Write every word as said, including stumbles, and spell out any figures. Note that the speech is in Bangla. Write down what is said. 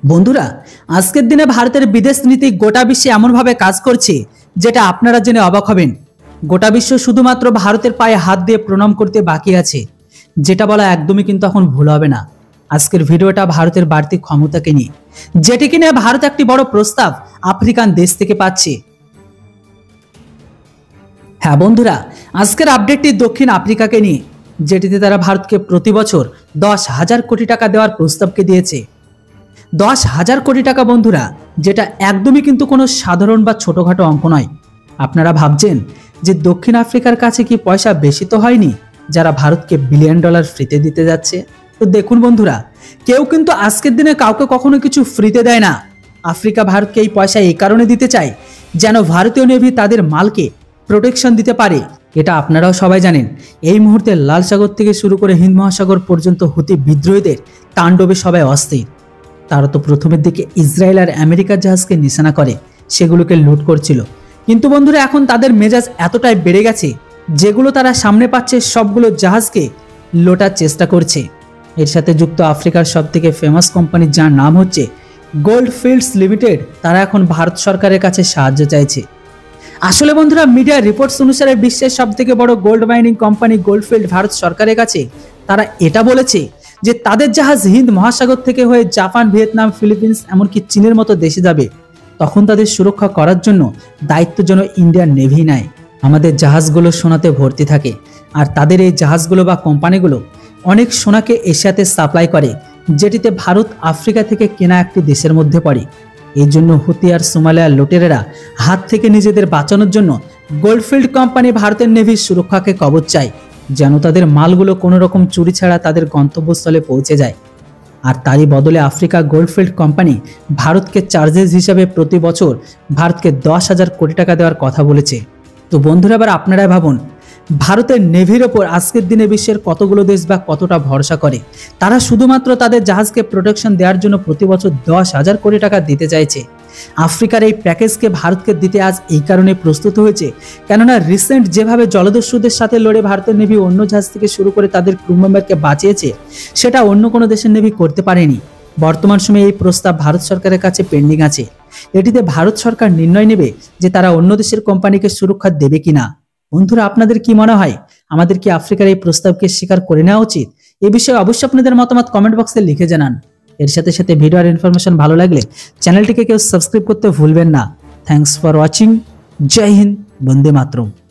বন্ধুরা, আজকের দিনে ভারতের বিদেশ নীতি গোটা বিশ্বে এমনভাবে কাজ করছে যেটা আপনারা জেনে অবাক হবেন। গোটা বিশ্ব শুধুমাত্র ভারতের পায়ে হাত দিয়ে প্রণাম করতে বাকি আছে, যেটা বলা একদমই কিন্তু এখন ভুল হবে না। আজকের ভিডিওটা ভারতের বাড়তি ক্ষমতাকে নিয়ে, যেটি কিনে ভারত একটি বড় প্রস্তাব আফ্রিকান দেশ থেকে পাচ্ছে। হ্যাঁ বন্ধুরা, আজকের আপডেটটি দক্ষিণ আফ্রিকাকে নিয়ে, যেটিতে তারা ভারতকে প্রতি বছর দশ হাজার কোটি টাকা দেওয়ার প্রস্তাবকে দিয়েছে। দশ হাজার কোটি টাকা বন্ধুরা, যেটা একদমই কিন্তু কোনো সাধারণ বা ছোটখাটো অঙ্ক নয়। আপনারা ভাবছেন যে দক্ষিণ আফ্রিকার কাছে কি পয়সা বেশি তো হয়নি, যারা ভারতকে বিলিয়ন ডলার ফ্রিতে দিতে যাচ্ছে? তো দেখুন বন্ধুরা, কেউ কিন্তু আজকের দিনে কাউকে কখনো কিছু ফ্রিতে দেয় না। আফ্রিকা ভারতকে এই পয়সা এই কারণে দিতে চায় যেন ভারতীয় নেভি তাদের মালকে প্রোটেকশন দিতে পারে। এটা আপনারাও সবাই জানেন, এই মুহূর্তে লাল সাগর থেকে শুরু করে হিন্দ মহাসাগর পর্যন্ত হুতি বিদ্রোহীদের তাণ্ডবে সবাই অস্থির। তারা তো প্রথমের দিকে ইসরায়েল আর আমেরিকার জাহাজকে নিশানা করে সেগুলোকে লুট করছিল, কিন্তু বন্ধুরা এখন তাদের মেজাজ এতটাই বেড়ে গেছে, যেগুলো তারা সামনে পাচ্ছে সবগুলো জাহাজকে লোটার চেষ্টা করছে। এর সাথে যুক্ত আফ্রিকার সব থেকে ফেমাস কোম্পানি, যার নাম হচ্ছে গোল্ড ফিল্ডস লিমিটেড, তারা এখন ভারত সরকারের কাছে সাহায্য চাইছে। আসলে বন্ধুরা, মিডিয়া রিপোর্টস অনুসারে বিশ্বের সব থেকে বড় gold mining company Goldfield Bharat সরকারের কাছে তারা এটা বলেছে যে তাদের জাহাজ হিন্দ মহাসাগর থেকে হয়ে জাপান, ভিয়েতনাম, ফিলিপিন্স এমনকি চীনের মতো দেশে যাবে। তখন তাদের সুরক্ষা করার জন্য দায়িত্ব যেন ইন্ডিয়ান নেভি নেয়। আমাদের জাহাজগুলো সোনাতে ভর্তি থাকে, আর তাদের এই জাহাজগুলো বা কোম্পানিগুলো অনেক সোনাকে এশিয়াতে সাপ্লাই করে, যেটিতে ভারত আফ্রিকা থেকে কেনা একটি দেশের মধ্যে পড়ে। এই জন্য হুতি আর সোমালিয়ার লুটেরেরা হাত থেকে নিজেদের বাঁচানোর জন্য গোল্ডফিল্ড কোম্পানি ভারতের নেভির সুরক্ষাকে কবচ চায়, যেন তাদের মালগুলো কোনো রকম চুরি ছাড়া তাদের গন্তব্যস্থলে পৌঁছে যায়। আর তারই বদলে আফ্রিকা গোল্ডফিল্ড কোম্পানি ভারতকে চার্জেস হিসাবে প্রতি বছর ভারতকে দশ হাজার কোটি টাকা দেওয়ার কথা বলেছে। তো বন্ধুরা, এবার আপনারাই ভাবুন, ভারতের নেভির ওপর আজকের দিনে বিশ্বের কতগুলো দেশ বা কতটা ভরসা করে। তারা শুধুমাত্র তাদের জাহাজকে প্রোটেকশন দেওয়ার জন্য প্রতি বছর দশ হাজার কোটি টাকা দিতে চাইছে। আফ্রিকার এই প্যাকেজকে ভারতকে দিতে আজ এই কারণে প্রস্তুত হয়েছে, কেননা রিসেন্ট যেভাবে জলদস্যুদের সাথে লড়ে ভারতের নেভি অন্য জাহাজ থেকে শুরু করে তাদের ক্রু মেম্বারকে বাঁচিয়েছে, সেটা অন্য কোনো দেশের নেভি করতে পারেনি। বর্তমান সময়ে এই প্রস্তাব ভারত সরকারের কাছে পেন্ডিং আছে। এটিতে ভারত সরকার নির্ণয় নেবে যে তারা অন্য দেশের কোম্পানিকে সুরক্ষা দেবে কিনা। বন্ধুরা, আপনাদের কি মনে হয়, আমাদের কি আফ্রিকার এই প্রস্তাবকে স্বীকার করে নেওয়া উচিত? এই বিষয়ে অবশ্যই আপনাদের মতামত কমেন্ট বক্সে লিখে জানান। এর সাথে সাথে ভিডিও আর ইনফরমেশন ভালো লাগলে চ্যানেলটিকে কেউ সাবস্ক্রাইব করতে ভুলবেন না। Thanks for watching. জয় হিন্দ, বন্দে মাতরম।